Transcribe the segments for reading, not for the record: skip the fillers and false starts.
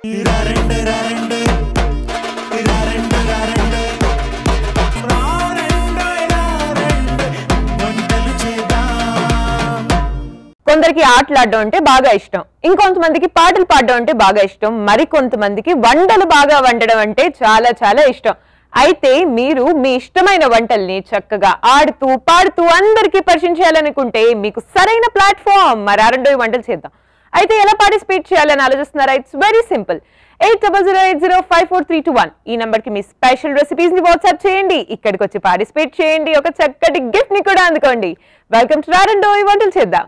కొందరికి ఆటలాడడం అంటే బాగా ఇష్టం, ఇంకొంతమందికి పాటలు పాడడం అంటే బాగా ఇష్టం, మరి కొంతమందికి వంటలు బాగా వండడం అంటే చాలా చాలా ఇష్టం. అయితే మీరు మీ ఇష్టమైన వంటల్ని చక్కగా ఆడుతూ పాడుతూ అందరికీ పరిచయం చేయాలనుకుంటే మీకు సరైన ప్లాట్ఫామ్ మరి ఆరండోయి వంటలు చేద్దాం. అయితే ఎలా పార్టిసిపేట్ చేయాలని ఆలోచిస్తున్నారా? It's very simple. 8008054321 ఈ నంబర్ కి మీ స్పెషల్ రెసిపీస్ ని వాట్సాప్ చేయండి. ఇక్కడికి వచ్చి పార్టిసిపేట్ చేయండి, ఒక చక్కటి గిఫ్ట్ ని కూడా అందుకోండి. వెల్కమ్ టు ఆరండోయి వంటలు చేద్దాం.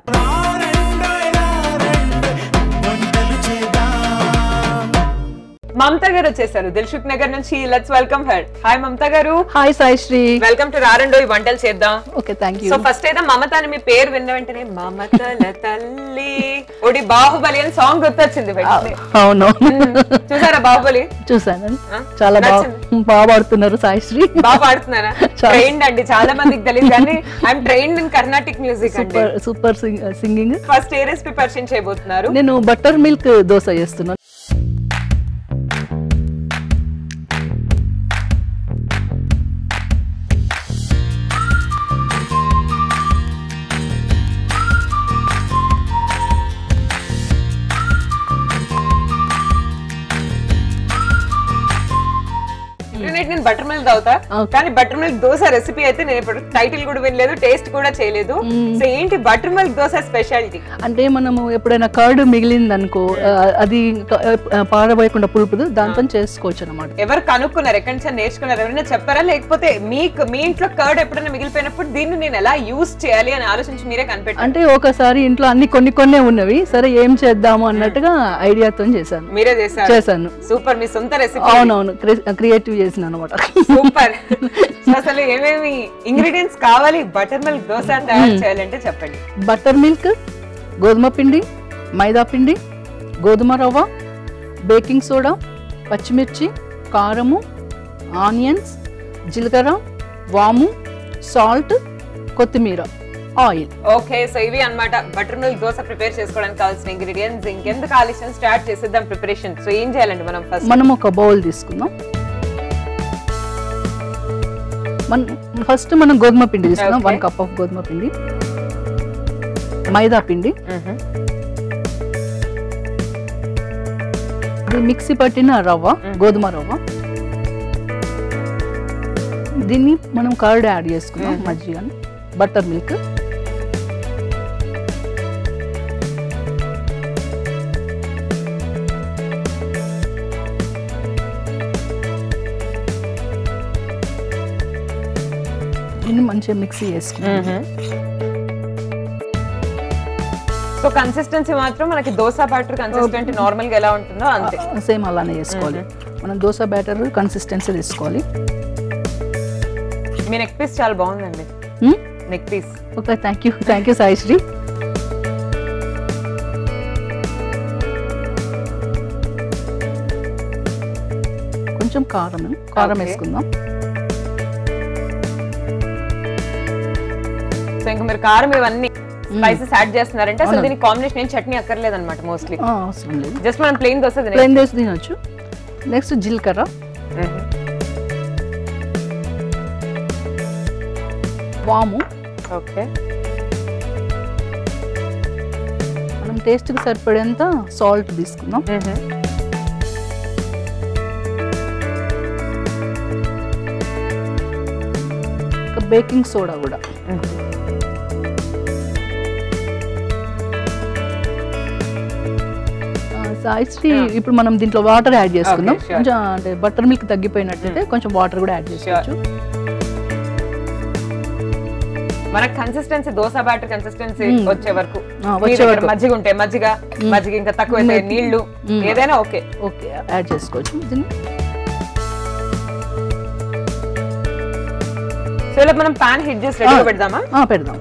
మమతా గారు వచ్చేసారు దిల్సుఖ్ నగర్ నుంచి. Let's welcome her. Hi Mamata గారు. హాయ్ సాయిశ్రీ. వెల్కమ్ టు రారండోయి వంటలు చేద్దాం. Okay, thank you. సో ఫస్ట్ అయితే మమత అని మీ పేరు విన్న వెంటనే మమతల తల్లి ఒడి బాహుబలి అని సాంగ్ గుర్తొచ్చింది. అవును, చూసారా బాహుబలి? చూసాను. చాలా బాగా పాడుతున్నారు సాయిశ్రీ. బాగా పాడుతున్నారా? ట్రైన్డ్ అండి, చాలా మందికి తెలియదు కానీ I'm trained in Carnatic music అండి. Super singing. ఫస్ట్ ఏ రెసిపీ పరిచయం చేయబోతున్నారు? నేను బటర్ మిల్క్ దోశ చేస్తున్నాను. నేను బటర్ మిల్క్ తాగుతా, కానీ బటర్ మిల్క్ దోశ రెసిపీ అయితే నేను ఇప్పుడు టైటిల్ కూడా వినలేదు, టేస్ట్ కూడా చేయలేదు. సో ఏంటి బటర్ మిల్క్ దోశ స్పెషాలిటీ? అంటే మనము ఎప్పుడైనా కర్డ్ మిగిలింది అనుకో, అది పారబోయకుండా పులుపుదు, దాంతో చేసుకోవచ్చు అనమాట. ఎవరు కనుక్కున్నారు? ఎక్కడి నుంచి నేర్చుకున్నారు? ఎవరైనా చెప్పారా? లేకపోతే మీ ఇంట్లో కర్డ్ ఎప్పుడైనా మిగిలిపోయినప్పుడు దీన్ని నేను ఎలా యూజ్ చేయాలి అని ఆలోచించి మీరే కనిపెట్టారు? అంటే ఒకసారి ఇంట్లో అన్ని కొన్ని ఉన్నవి, సరే ఏం చేద్దాము అన్నట్టుగా ఐడియాతో చేశాను. మీరే చేశాను. సూపర్, మీ సొంత రెసిపీ. అవునవును, క్రియేటివ్ చేసిన అనమాట. సూపర్. అసలు ఏమేమి ఇంగ్రీడియంట్స్ కావాలి బటర్ మిల్క్ దోశ తయారు చేయాలంటే చెప్పండి. బటర్ మిల్క్, గోధుమ పిండి, మైదా పిండి, గోధుమ రవ్వ, బేకింగ్ సోడా, పచ్చిమిర్చి, కారము, ఆనియన్స్, జీలకర్ర, వాము, సాల్ట్, కొత్తిమీర, ఆయిల్. ఓకే, సో ఇవి అన్నమాట బటర్ మిల్క్ దోశ ప్రిపేర్ చేసుకోవడానికి కావాల్సిన ఇంగ్రీడియంట్స్. ఇంకెందుకు ఆలస్యం, స్టార్ట్ చేసేద్దాం ప్రిపరేషన్. సో ఏం చేయాలండి మనం ఒక బౌల్ తీసుకుందాం. ఫస్ట్ మనం గోధుమ పిండి తీసుకుందాం. 1 కప్ ఆఫ్ గోధుమ పిండి, మైదా పిండి, మిక్సీ పట్టిన రవ్వ, గోధుమ రవ్వ. దీన్ని మనం కర్డ్ యాడ్ చేసుకుందాం, మజ్జిగ, బటర్ మిల్క్, మంచిగా మిక్సీ చేసుకుంటాం. సో కన్సిస్టెన్సీ మాత్రం మనకి దోశ బ్యాటర్ కన్సిస్టెంట్ నార్మల్ గా ఎలా ఉంటుందో అంతే, సేమ్ అలానే చేసుకోవాలి. మనం దోశ బ్యాటర్ కన్సిస్టెన్సీ తీసుకోవాలి. మీ నెక్ పీస్ చాలా బాగుందండి. Neck piece. Okay, thank you Saisri. కొంచెం కారం వేసుకుందాం. సో ఇంకా మీరు కారం ఇవన్నీ స్పైసెస్ యాడ్ చేస్తున్నారంటే అసలు దీనికి కాంబినేషన్ ఏం చట్నీ అక్కర్లేదు అనమాట. మోస్ట్లీ అవసరం లేదు, జస్ట్ మనం ప్లెయిన్ దోశ తినొచ్చు. నెక్స్ట్ జీలకర్ర, వాము. ఓకే, మనం టేస్ట్ కి సరిపడేంత సాల్ట్ తీసుకుందాం. బేకింగ్ సోడా కూడా. సాయిశ్రీ, ఇప్పుడు మనం దీంట్లో వాటర్ యాడ్ చేసుకుందాం. కొంచెం అంటే బటర్ మిల్క్ తగ్గిపోయినట్టయితే కొంచెం వాటర్ కూడా యాడ్ చేసుకోవచ్చు. మనకు కన్సిస్టెన్సీ దోశ బ్యాటర్ కన్సిస్టెన్సీ వచ్చే వరకు మజ్జిగ ఉంటే మజ్జిగ ఇంకా తక్కువ నీళ్లు ఏదైనా ఓకే యాడ్ చేసుకోవచ్చు. సో ఇలా మనం పాన్ హీట్ చేసి రెడీగా పెడదామా? పెడదాం.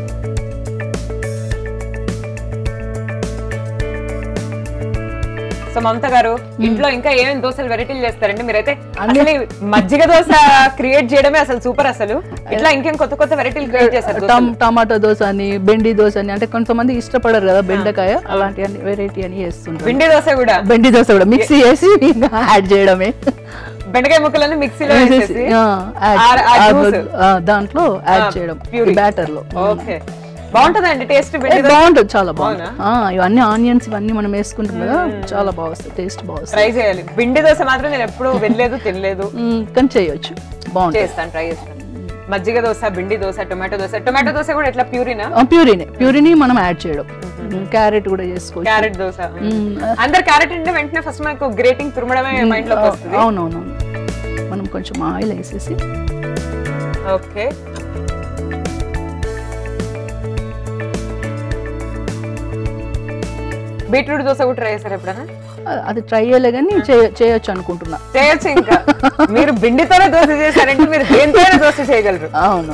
సో మమత గారు ఇంట్లో ఇంకా ఏమేమి దోశలు వెరైటీలు చేస్తారండి మీరైతే? అసలు మజ్జిగ దోశ క్రియేట్ చేయడమే అసలు సూపర్. అసలు ఇట్లా ఇంకేం కొత్త కొత్త వెరైటీలు క్రియేట్ చేస్తారు? టమాటో దోశ అని, బెండి దోశ అని, అంటే కొంతమంది ఇష్టపడరు కదా బెండకాయ, అలాంటి వెరైటీ అని చేస్తుంటారు. బెండి దోశ కూడా మిక్సీ చేసి యాడ్ చేయడమే. బెండకాయ ముక్కలన్నీ మిక్సీలో వేసేసి దాంట్లో యాడ్ చేయడం బ్యాటర్ లో. ఓకే, బాగుంటదండి టేస్ట్? బాగుంటుంది, చాలా బాగుంటుంది. ఇవన్నీ ఆనియన్స్ ఇవన్నీ మనం వేసుకుంటాం కదా, చాలా బాగా వస్తుంది, టేస్ట్ బాగా వస్తుంది. ట్రై చేయాలి. పిండి దోశ మాత్రం నేను ఎప్పుడు వెళ్ళలేదు, తినలేదు, కానీ చేయొచ్చు, బాగుంటుంది. చేస్తాను, ట్రై చేస్తాను. మజ్జిగ దోశ, పిండి దోశ, టొమాటో దోశ. టొమాటో దోశ కూడా ఎట్లా? ప్యూరిని మనం యాడ్ చేయడం. క్యారెట్ కూడా చేసుకోవచ్చు. క్యారెట్ దోశ అందరు క్యారెట్ అంటే వెంటనే ఫస్ట్ మనకు గ్రేటింగ్ తురమడమే మైండ్ లోకి వస్తుంది. అవునవును, మనం కొంచెం ఆయిల్ వేసేసి. ఓకే, బీట్రూట్ దోశ కూడా ట్రై చేశారు ఎప్పుడైనా? అది ట్రై చేయలే కానీ చేయొచ్చు అనుకుంటున్నా. చేయొచ్చు. ఇంకా మీరు పిండితోనే దోశ చేశారంటే మీరు దేనితోనే దోశ చేయగలరు. అవును.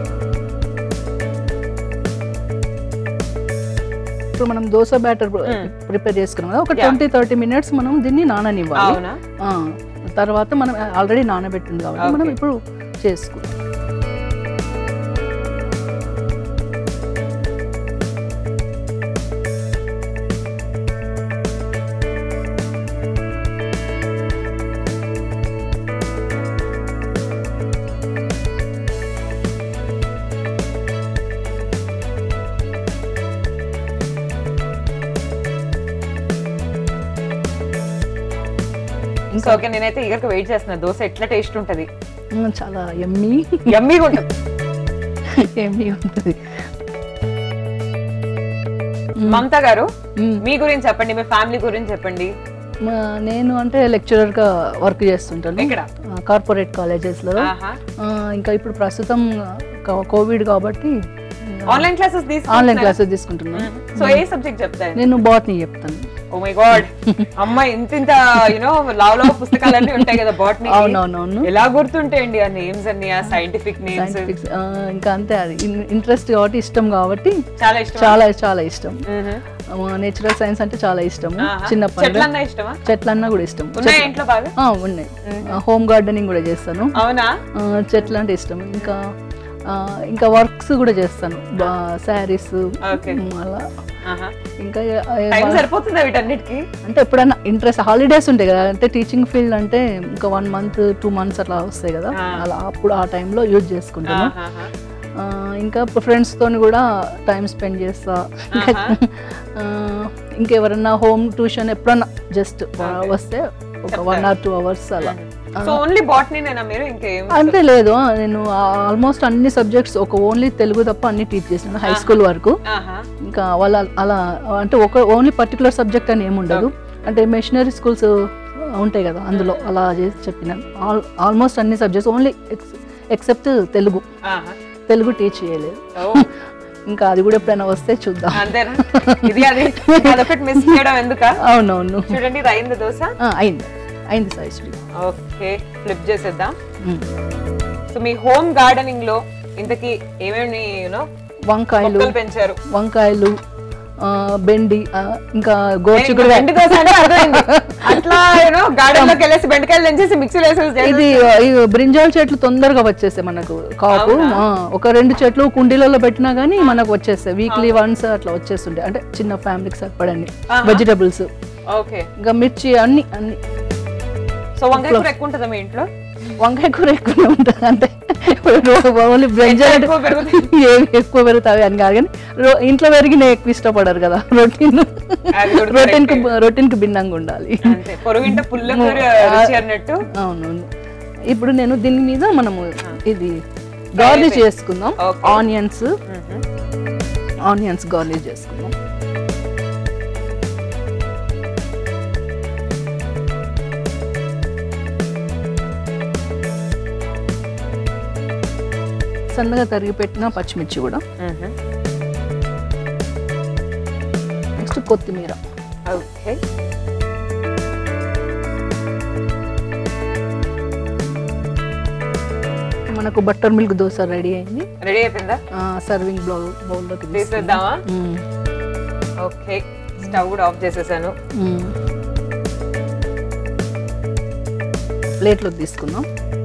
ఇప్పుడు మనం దోశ బ్యాటర్ ప్రిపేర్ చేసుకున్నాం కదా, ఒక 20-30 minutes మనం దీన్ని నాననివ్వాలి. తర్వాత మనం ఆల్రెడీ నానబెట్టింది కాబట్టి మనం ఇప్పుడు చేసుకుంటాం. ఓకే, నేనైతే ఈగర్గా వెయిట్ చేస్తున్నా. దోశ ఎట్లా టేస్ట్ ఉంటది? చాలా యమ్మీగా ఉంటుంది. మమత గారు, మీ గురించి చెప్పండి, మీ ఫ్యామిలీ గురించి చెప్పండి. నేను అంటే లెక్చరర్ గా వర్క్ చేస్తుంటాను కార్పొరేట్ కాలేజెస్ లో. ఇంకా ఇప్పుడు ప్రస్తుతం కోవిడ్ కాబట్టి ఆన్లైన్ క్లాసెస్ తీసుకుంటున్నాను. సో ఏ సబ్జెక్ట్ చెప్తాను? నేను బాటనీ చెప్తాను. ఓ మై గాడ్, అమ్మాయి ఇంత లావ్ పుస్తకాలన్నీ ఉంటాయి కదా బాటనీ. అవునవునవును, ఎలా గుర్తుంటాయండి ఆ నేమ్స్ అన్ని, ఆ సైంటిఫిక్ నేమ్స్? ఇంకా అంతే, అది ఇంట్రెస్ట్ కాబట్టి, ఇష్టం కాబట్టి చాలా ఇష్టం. చాలా చాలా ఇష్టం. నేచురల్ సైన్స్ అంటే చాలా ఇష్టం. చిన్నప్పటి చెట్లన్నా కూడా ఇష్టం. ఉన్నాయి. హోమ్ గార్డెనింగ్ కూడా చేస్తాను. అవునా? చెట్లు అంటే ఇష్టం. ఇంకా వర్క్స్ కూడా చేస్తాను, శారీస్ అలా. ఇంకా సరిపోతుంది వీటన్నిటికి అంటే ఎప్పుడైనా ఇంట్రెస్ట్, హాలిడేస్ ఉంటాయి కదా, అంటే టీచింగ్ ఫీల్డ్ అంటే ఇంకా 1 month 2 months అట్లా వస్తాయి కదా, అలా అప్పుడు ఆ టైంలో యూజ్ చేసుకుంటాను. ఇంకా ఫ్రెండ్స్ తోని కూడా టైం స్పెండ్ చేస్తా. ఇంకెవరన్నా హోమ్ ట్యూషన్ ఎప్పుడన్నా జస్ట్ వస్తే ఒక 1 or 2 hours అలా. అంతే లేదు, నేను ఆల్మోస్ట్ అన్ని సబ్జెక్ట్స్, ఒక ఓన్లీ తెలుగు తప్ప అన్ని టీచ్ చేసాను హై స్కూల్ వరకు. ఇంకా వాళ్ళ అలా అంటే ఒక ఓన్లీ పర్టికులర్ సబ్జెక్ట్ అని ఏముండదు, అంటే మిషనరీ స్కూల్స్ ఉంటాయి కదా అందులో అలా చేసి చెప్పినాను. ఆల్మోస్ట్ అన్ని subjects, only except Telugu teach చేయలేదు. ఇంకా అది కూడా ఎప్పుడైనా వస్తే చూద్దాం. అవునవును. చూడండి, అయింది దోశ? అయింది సైజ్. ఓకే, ఫ్లిప్ చేసేద్దాం. సో మీ హోమ్ గార్డెనింగ్ లో ఇంతకీ ఏమేమి వంకాయలు పెంచారు? వంకాయలు, బెండి, ఇంకా గోర్చిక్కుడు. అట్లా గార్డెన్ లోకి వెళ్ళేసి బెండకాయలు తెంచేసి మిక్సీలో వేసేసి. ఇది బ్రింజాల్ చెట్లు తొందరగా వచ్చేస్తాయి మనకు, కాపు. ఒక 2 చెట్లు కుండీలలో పెట్టినా గానీ మనకు వచ్చేస్తాయి, వీక్లీ వన్స్ అట్లా వచ్చేస్తుంటాయి. అంటే చిన్న ఫ్యామిలీకి సరిపడండి వెజిటబుల్స్. ఇంకా మిర్చి అన్ని. సో వంకాయ కూర ఎక్కువ ఉంటుందా మీ ఇంట్లో? వంకాయ కూర ఎక్కువనే ఉంటుంది, అంటే ఓన్లీ బ్రింజాల్ ఏమి ఎక్కువ పెరుగుతాయి అని కాదు, కానీ ఇంట్లో పెరిగిన ఎక్కువ ఇష్టపడరు కదా. రొటీన్ కి భిన్నంగా ఉండాలి. అవునవును. ఇప్పుడు నేను దీని మీద మనము ఇది గార్నిష్ చేసుకుందాం. ఆనియన్స్ గార్నిష్ చేసుకుందాం. సన్నగా తరిగి పెట్టిన పచ్చిమిర్చి కూడా. నెక్స్ట్ కొత్తిమీర. ఓకే, మనకు బటర్ మిల్క్ దోశ రెడీ అయింది. రెడీ అయిపోయిందా? సర్వింగ్ బౌల్లోకి తీసేద్దామా? ఓకే, స్టవ్ కూడా ఆఫ్ చేసేసాను. ప్లేట్లోకి తీసుకుందాం.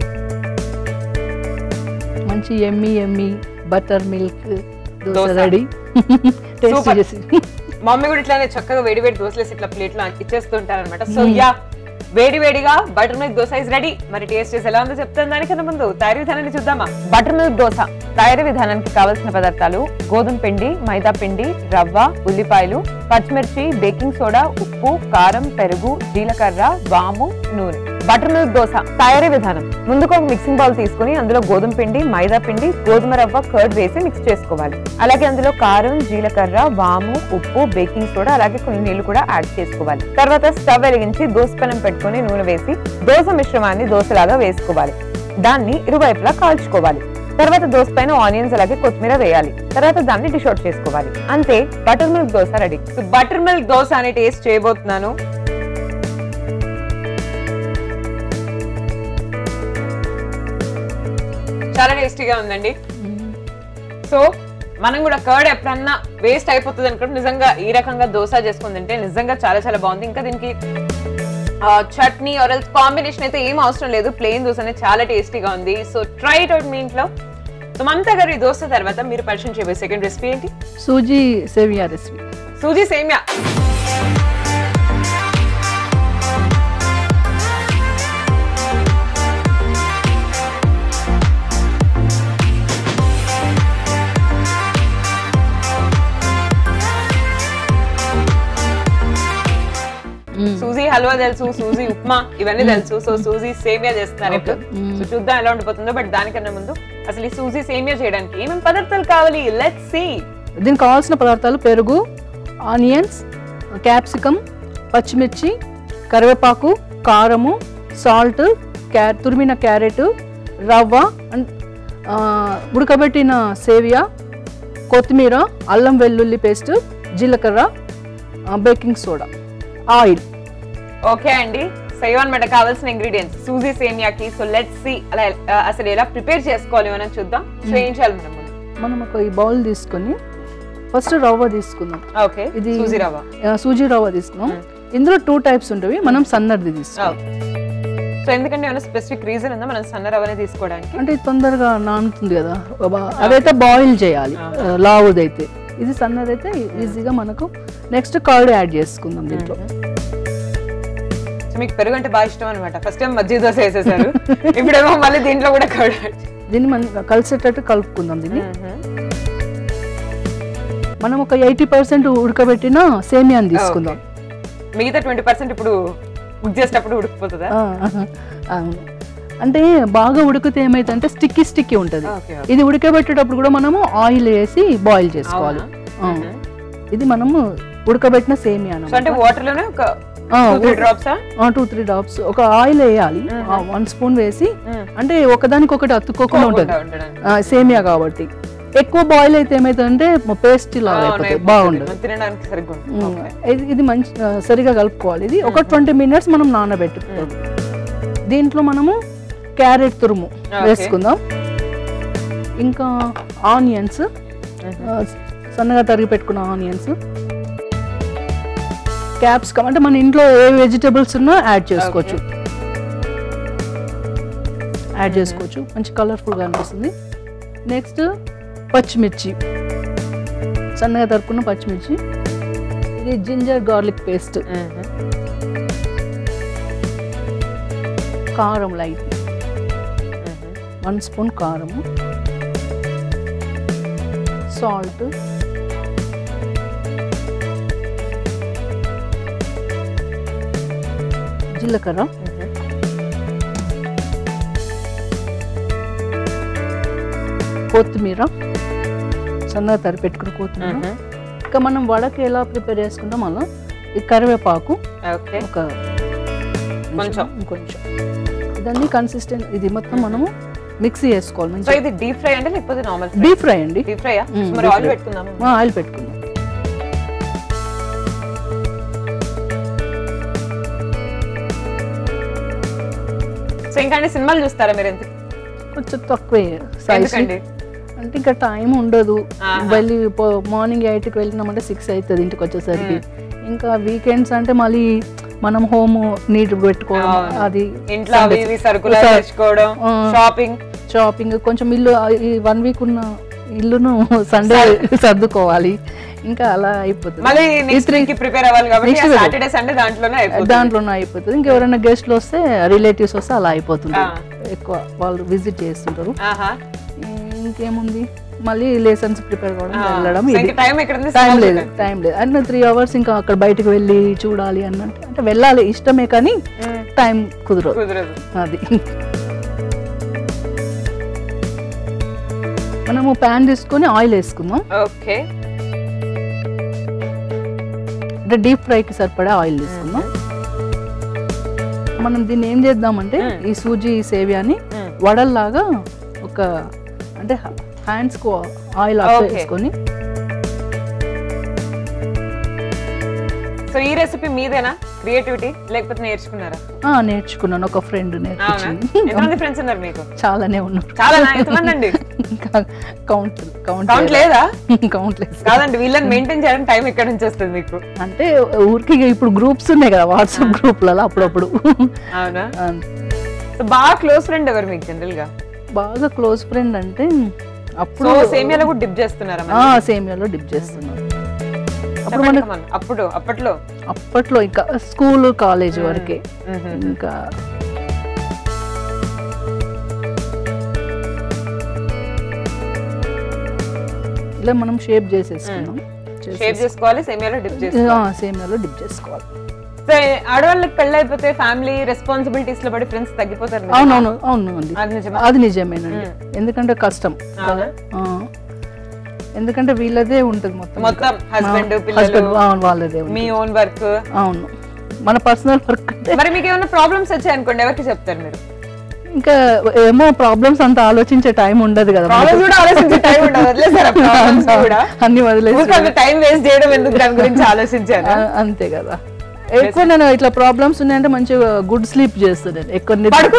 మంచి ఎమ్మి butter milk dosa ready. Taste చేసి మమ్మీ కూడా ఇట్లానే చక్కగా వేడి దోశలేసి ఇట్లా ప్లేట్లో ఇచ్చేస్తుంటారనమాట. సో యా, వేడిగా butter milk dosa is ready. మరి టేస్ట్ చేసి ఎలా ఉందో చెప్తాను. దానికన్నా ముందు తయారీ విధానాన్ని చూద్దామా. బటర్ మిల్క్ దోశ తయారీ విధానానికి కావాల్సిన పదార్థాలు: గోధుమ పిండి, మైదా పిండి, రవ్వ, ఉల్లిపాయలు, పచ్చిమిర్చి, బేకింగ్ సోడా, ఉప్పు, కారం, పెరుగు, జీలకర్ర, వాము, నూనె. బటర్ మిల్క్ దోశ తయారీ విధానం: ముందుగా ఒక మిక్సింగ్ బౌల్ తీసుకుని అందులో గోధుమ పిండి, మైదా పిండి, గోధుమ రవ్వ, కర్డ్ వేసి మిక్స్ చేసుకోవాలి. అలాగే అందులో కారం, జీలకర్ర, వాము, ఉప్పు, బేకింగ్ సోడా, అలాగే కొన్ని నీళ్లు కూడా యాడ్ చేసుకోవాలి. తర్వాత స్టవ్ వెలిగించి దోశ పెనం పెట్టుకుని నూనె వేసి దోశ మిశ్రమాన్ని దోశలాగా వేసుకోవాలి. దాన్ని ఇరువైపులా కాల్చుకోవాలి. తర్వాత దోశ పైన ఆనియన్స్ అలాగే కొత్తిమీర వేయాలి. తర్వాత దాన్ని డిష్ అవుట్ చేసుకోవాలి. అంతే, butter milk dosa ready. Butter milk dosa అని టేస్ట్ చేయబోతున్నాను. చాలా టేస్టీగా ఉందండి. సో మనం కూడా కర్డ్ ఎప్పుడన్నా వేస్ట్ అయిపోతుంది అనుకుంటే నిజంగా ఈ రకంగా దోశ చేసుకుని తింటే నిజంగా చాలా బాగుంది. ఇంకా దీనికి చట్నీ ఆర్ ఎల్స్ కాంబినేషన్ అయితే ఏం అవసరం లేదు. ప్లెయిన్ దోశ అనేది చాలా టేస్టీగా ఉంది. సో ట్రై ఇట్ అవుట్ మీ ఇంట్లో. సో మమతా గారు, ఈ దోశ తర్వాత మీరు పరిచయం చేయబోయే సెకండ్ రెసిపీ ఏంటి? సూజీ సేమియా రెసిపీ. సూజీ సేమియా. సూజీ హల్వా తెలుసు, సూజీ ఉప్మా ఇవన్నీ తెలుసు. సో సూజీ సేమియా చేస్తున్నారు ఇప్పుడు. సో చూద్దాం ఎలా ఉండిపోతుందో. బట్ దానికన్నా ముందు అసలు ఈ సూజీ సేమియా చేయడానికి ఏమేమి పదార్థాలు కావాలి? Let's see. దీనికి కావాల్సిన పదార్థాలు: పెరుగు, ఆనియన్స్, క్యాప్సికమ్, పచ్చిమిర్చి, కరివేపాకు, కారము, సాల్ట్, తురిమిన క్యారెట్, రవ్వ, ఉడకబెట్టిన సేవియా, కొత్తిమీర, అల్లం వెల్లుల్లి పేస్ట్, జీలకర్ర, బేకింగ్ సోడా, ఆయిల్. ఓకే అండి, సేవ్ అన్నమాట కావాల్సిన ఇంగ్రీడియంట్స్ సూజీ సేమియాకి. సో లెట్స్ సీ అలా అసలు ఎలా ప్రిపేర్ చేసుకోవాలి మనం చూద్దాం. సో ఏం చేయాలి మనం ఒక ఈ బౌల్ తీసుకొని ఫస్ట్ రవ్వ తీసుకుందాం. ఓకే, ఇది సూజీ రవ్వ తీసుకున్నాం. ఇందులో 2 టైప్స్ ఉంటాయి. మనం సన్నది తీసుకుంటాం. సో ఎందుకంటే ఏమైనా స్పెసిఫిక్ రీజన్ ఉందా మనం సన్న రవ్వనే తీసుకోవడానికి? అంటే తొందరగా నానుతుంది కదా, అదైతే బాయిల్ చేయాలి. లావుదైతే, ఇది సన్నదైతే ఈజీగా మనకు. నెక్స్ట్ కర్డ్ యాడ్ చేసుకుందాం దీంట్లో. మీకు పెరుగు అంటే బాగా ఇష్టం అనమాట. ఫస్ట్ టైం మజ్జిగ దోశ వేసేసారు, ఇప్పుడేమో మళ్ళీ దీంట్లో కూడా కర్డ్. దీన్ని మనం కలిసేటట్టు కలుపుకుందాం. దీన్ని మనం ఒక 80% ఉడకబెట్టిన సేమియాని తీసుకుందాం. మిగతా 20% ఇప్పుడు కుక్ చేసేటప్పుడు ఉడికిపోతుందా? అంటే బాగా ఉడికితే ఏమైతుందంటే స్టిక్కీ ఉంటుంది. ఇది ఉడకబెట్టేటప్పుడు కూడా మనము ఆయిల్ వేసి బాయిల్ చేసుకోవాలి. ఇది మనము ఉడకబెట్టిన సేమియా. అంటే వాటర్ లోనే ఒక 2-3 డ్రాప్స్ ఒక ఆయిల్ వేయాలి. 1 స్పూన్ వేసి, అంటే ఒకదానికొకటి అతుక్కోకుండా ఉంటుంది సేమియా కాబట్టి. ఎక్కువ బాయిల్ అయితే ఏమైతుందంటే పేస్ట్ లాగా అయిపోతుంది, బాగుండదు. ఇది మంచి సరిగా కలుపుకోవాలి. ఇది ఒక 20 మినిట్స్ మనం నానబెట్టుకోవాలి. దీంట్లో మనము క్యారెట్ తురుము వేసుకుందాం. ఇంకా ఆనియన్స్, సన్నగా తరిగి పెట్టుకున్న ఆనియన్స్, క్యాప్సికమ్, అంటే మన ఇంట్లో ఏ వెజిటబుల్స్ ఉన్నా యాడ్ చేసుకోవచ్చు. మంచి కలర్ఫుల్గా అనిపిస్తుంది. నెక్స్ట్ పచ్చిమిర్చి, సన్నగా తరుక్కున్న పచ్చిమిర్చి. ఇది జింజర్ గార్లిక్ పేస్ట్, కారం లైట్ 1 స్పూన్ కారము, సాల్ట్, జీలకర్ర, కొత్తిమీర, సన్నగా తరిపెట్టుకున్న కొత్తిమీర. ఇంకా మనం వడకి ఎలా ప్రిపేర్ చేసుకుంటాం అలా ఈ కరివేపాకు ఒక కొంచెం. ఇదన్నీ కన్సిస్టెంట్. ఇది మొత్తం మనము మిక్సీ చేసుకోవాలి. ఇది డీప్ ఫ్రై అంటే లేకపోతే నార్మల్? డీప్ ఫ్రై అండి. ఆయిల్ పెట్టుకుందాం. ఆయిల్ పెట్టుకుందాం. సో ఇంకా సినిమాలు చూస్తారా మీరు? కొంచెం తక్కువే సైజ్, అంటే ఇంకా టైం ఉండదు. వెళ్ళి మార్నింగ్ 8కి వెళ్ళినామంటే 6 అవుతుంది ఇంటికి వచ్చేసరికి. ఇంకా వీకెండ్స్ అంటే మళ్ళీ మనం హోమ్ నీట్ పెట్టుకోవడం, అది ఇంట్లో సరుకులు తెచ్చుకోవడం, షాపింగ్, కొంచెం ఇల్లు ఈ 1 వీక్ ఉన్న ఇల్లును సండే సర్దుకోవాలి, ఇంకా అలా అయిపోతుంది. దాంట్లోనే అయిపోతుంది. ఇంకెవరైనా గెస్ట్లు వస్తే, రిలేటివ్స్ వస్తే అలా అయిపోతుంది. ఎక్కువ వాళ్ళు విజిట్ చేస్తుంటారు. ఇంకేముంది, మళ్ళీ లెసన్స్ ప్రిపేర్ కావడం, వెళ్ళడం, టైం లేదు అండ్ 3 hours ఇంకా అక్కడ బయటకు వెళ్ళి చూడాలి అన్నట్టు, అంటే వెళ్ళాలి ఇష్టమే కానీ టైం కుదరదు. అది మనము ప్యాన్ తీసుకొని ఆయిల్ వేసుకుందాం. అంటే డీప్ ఫ్రైకి సరిపడా ఆయిల్ తీసుకుందాం. మనం దీన్ని ఏం చేద్దామంటే ఈ సూజీ సేవియాని వడల్లాగా ఒక అంటే హ్యాండ్స్ కు ఆయిల్ అప్లై చేసుకొని. సో ఈ రెసిపీ మీదేనా క్రియేటివిటీ లేకపోతే నేర్చుకున్నారా? నేర్చుకున్నాను, ఒక ఫ్రెండ్ నేర్పించింది. ఎంతమంది ఫ్రెండ్స్ ఉన్నారు మీకు? చాలానే ఉన్నారు. చాలా ఎంతమంది అండి? కౌంట్ లేదా? కౌంట్లెస్ కాదండి, వీళ్ళని మెయింటైన్ చేయడం టైం ఎక్కడి నుంచి వస్తుంది మీకు? అంటే ఊరికి ఇప్పుడు గ్రూప్స్ ఉన్నాయి కదా వాట్సాప్ గ్రూప్లలో, అప్పుడప్పుడు. అవునా? బాగా క్లోజ్ ఫ్రెండ్ ఎవరు మీకు జనరల్ గా? బాగా క్లోజ్ ఫ్రెండ్ అంటే అప్పుడు సేమియాలో కూడా డిప్ చేస్తున్నారా? సేమియాలో డిప్ చేస్తున్నారు. అప్పట్లో ఇంకా స్కూల్ కాలేజ్ వరకే. ఇంకా ఇలా మనం షేప్ చేసేసుకున్నాం. సేమియాలో డిప్ చేసుకోవాలి. ఆడవాళ్ళకి పెళ్ళి అయిపోతే ఫ్యామిలీ రెస్పాన్సిబిలిటీస్ లో పడి ఫ్రెండ్స్ తగ్గిపోతారు. అవును అది నిజమేనండి. ఎందుకంటే కష్టం, ఎందుకంటే వీళ్ళదే ఉంటుంది మొత్తం హస్బెండ్ వాళ్ళదే, మీ ఓన్ వర్క్. అవును, మన పర్సనల్ వర్క్. మరి మీకు ఏమైనా ప్రాబ్లమ్స్ వచ్చాయి అనుకోండి, ఎవరికి చెప్తారు మీరు? ఇంకా ఏమో ప్రాబ్లమ్స్ అంత ఆలోచించే టైం ఉండదు కదా, అన్ని వదిలేసి అంతే కదా. ఎక్కువ నేను ఇట్లా ప్రాబ్లమ్స్ ఉన్నాయంటే మంచిగా గుడ్ స్లీప్ చేస్తాను. ఎక్కువ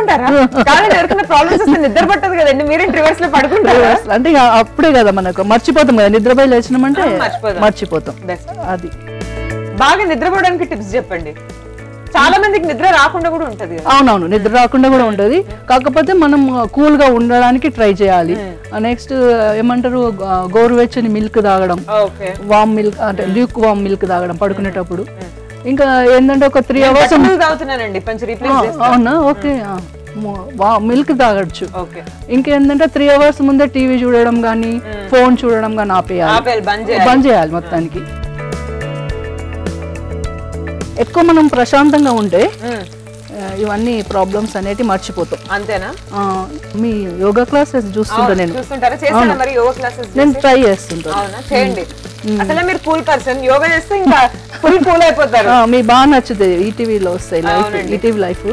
నిద్ర పట్టదు కదండి, మీరే రివర్స్ లో పడుకుంటారు. అంటే అప్పుడే కదా మనకు మర్చిపోతాం కదా, నిద్రపోయి లేచినామంటే మర్చిపోతాం. అది బాగా నిద్రపోవడానికి టిప్స్ చెప్పండి. చాలా మందికి నిద్ర రాకుండా కూడా ఉంటది. అవునవును, నిద్ర రాకుండా కూడా ఉంటది. కాకపోతే మనం కూల్ గా ఉండడానికి ట్రై చేయాలి. నెక్స్ట్ ఏమంటారు, గోరువెచ్చని మిల్క్ తాగడం, వామ్ మిల్క్ అంటే ల్యూక్ వామ్ మిల్క్ తాగడం పడుకునేటప్పుడు. ఇంకా ఏంటంటే ఒక 3 hours అవునా, ఓకే, మిల్క్ తాగొచ్చు. ఇంకేంటంటే 3 hours ముందే టీవీ చూడడం గానీ ఫోన్ చూడడం గానీ ఆపేయాలి, బంద్ చేయాలి మొత్తానికి. ఎక్కువ మనం ప్రశాంతంగా ఉంటే ఇవన్నీ ప్రాబ్లమ్స్ అనేటివి మర్చిపోతాం. అంతేనా? మీ యోగా క్లాసెస్ చూస్తుంటా నేను ట్రై చేస్తుంటాను. అసలు మీరు కూల్ పర్సన్, యోగా చేస్తే ఇంకా ఫుల్ కూల్ అయిపోతారు. మీ బాగా నచ్చుతుంది, ఈటీవీలో వస్తాయి life, ETV life.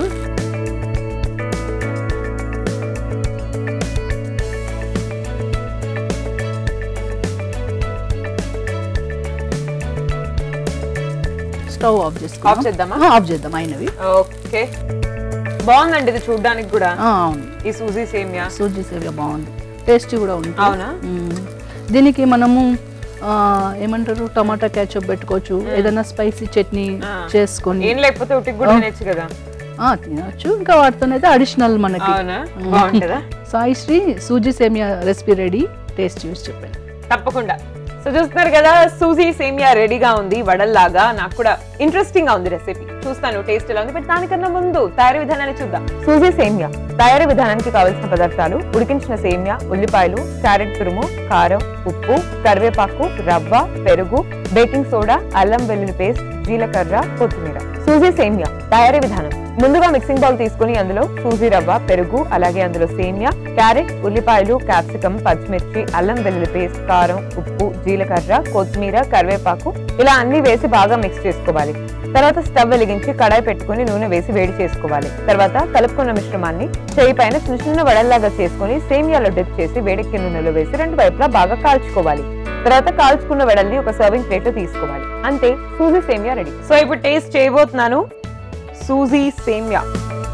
Stove off చేద్దాం అయినవి. ఓకే, బాగుందండి ఇది చూడడానికి కూడా. అవును, ఈ సూజీ సేమియా బాగుంది, టేస్టీ కూడా ఉంది. అవునా? దీనికి మనము ఏమంటారు, టమాటా క్యాచప్ పెట్టుకోవచ్చు, ఏదైనా స్పైసీ చట్నీ చేసుకొని, ఏం లేకపోతే ఉట్టికి కూడా తినొచ్చు కదా. తినొచ్చు. ఇంకా వాటితోనైతే అడిషనల్ మనకి. సాయి శ్రీ సూజీ సేమియా రెసిపీ రెడీ, టేస్ట్ చూసి చెప్పండి తప్పకుండా. సో చూస్తున్నారు కదా, సూజీ సేమియా రెడీగా ఉంది వడల్లాగా. నాకు కూడా ఇంట్రెస్టింగ్ గా ఉంది రెసిపీ, చూస్తాను టేస్ట్ ఎలా ఉంది. బట్ దానికన్నా ముందు తయారీ విధానాన్ని చూద్దాం. సూజీ సేమియా తయారీ విధానానికి కావలసిన పదార్థాలు: ఉడికించిన సేమియా, ఉల్లిపాయలు, క్యారెట్ తురుము, కారం, ఉప్పు, కరివేపాకు, రవ్వ, పెరుగు, బేకింగ్ సోడా, అల్లం వెల్లుల్లి పేస్ట్, జీలకర్ర, కొత్తిమీర. సూజీ సేమియా తయారీ విధానం: ముందుగా మిక్సింగ్ బౌల్ తీసుకుని అందులో సూజీ రవ్వ, పెరుగు, అలాగే అందులో సేమియా, క్యారెట్, ఉల్లిపాయలు, క్యాప్సికం, పచ్చిమిర్చి, అల్లం వెల్లుల్లి పేస్ట్, కారం, ఉప్పు, జీలకర్ర, కొత్తిమీర, కరివేపాకు ఇలా అన్ని వేసి బాగా మిక్స్ చేసుకోవాలి. తర్వాత స్టవ్ వెలిగించి కడాయి పెట్టుకుని నూనె వేసి వేడి చేసుకోవాలి. తర్వాత కలుపుకున్న మిశ్రమాన్ని చేయి పైన చిన్న చిన్న వడల్లాగా చేసుకుని సేమియాలో డిప్ చేసి వేడెక్కిన నూనెలో వేసి 2 వైపులా బాగా కాల్చుకోవాలి. తర్వాత కాల్చుకున్న వడల్ని ఒక సర్వింగ్ ప్లేట్ లో తీసుకోవాలి. అంతే, సూజీ సేమియా రెడీ. సో ఇప్పుడు టేస్ట్ చేయబోతున్నాను సూజీ సేమియా.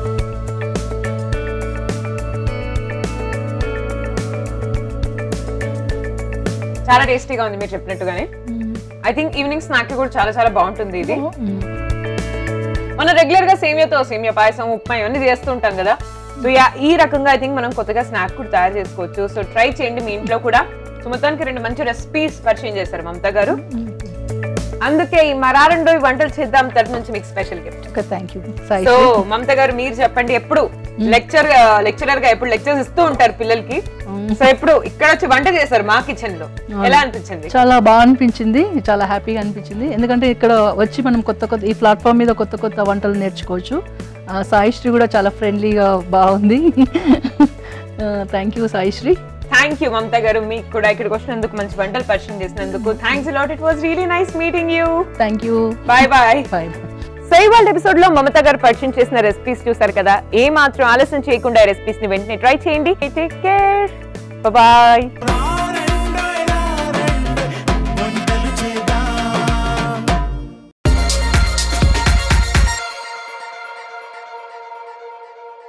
చాలా టేస్టీగా ఉంది మీరు చెప్పినట్టుగానే. ఐ థింక్ ఈవినింగ్ స్నాక్ కూడా చాలా చాలా బాగుంటుంది ఇది. మనం రెగ్యులర్ గా సేమియా పాయసం ఉప్మా ఇవన్నీ చేస్తూ ఉంటాం కదా. సో ఈ రకంగా ఐ థింక్ మనం కొత్తగా స్నాక్ కూడా తయారు చేసుకోవచ్చు. సో ట్రై చేయండి మీ ఇంట్లో కూడా. సో మొత్తానికి 2 మంచి రెసిపీస్ పరిచయం చేశారు మమతా గారు. అందుకే ఈ మరారెండో వంటలు చేద్దాం తరఫు నుంచి మీకు special gift. Thank you. So Mamata గారు మీరు చెప్పండి, ఎప్పుడు లెక్చరర్ గా ఎప్పుడు లెక్చర్స్ ఇస్తూ ఉంటారు పిల్లలకి. సో ఎప్పుడు ఇక్కడ వచ్చి వంట చేశారు మా కిచెన్ లో, ఎలా అనిపించింది? చాలా బాగా అనిపించింది, చాలా హ్యాపీగా అనిపించింది. ఎందుకంటే ఇక్కడ వచ్చి మనం ఈ ప్లాట్ఫామ్ మీద కొత్త వంటలు నేర్చుకోవచ్చు. సాయిశ్రీ కూడా చాలా ఫ్రెండ్లీగా బాగుంది. Thank you Saisri. Thank you Mamata గారు, మీకు కూడా ఇక్కడికి వచ్చినందుకు, మంచి వంటలు పరిచయం చేసినందుకు thanks lot. It was really nice meeting you. Thank you. Bye bye. Bye. So ఇవాళ ఎపిసోడ్ లో మమతా గారు పరిచయం చేసిన రెసిపీస్ చూసారు కదా. ఏ మాత్రం ఆలస్యం చేయకుండా రెసిపీస్ ని వెంటనే ట్రై చేయండి. Take care. బాయ్.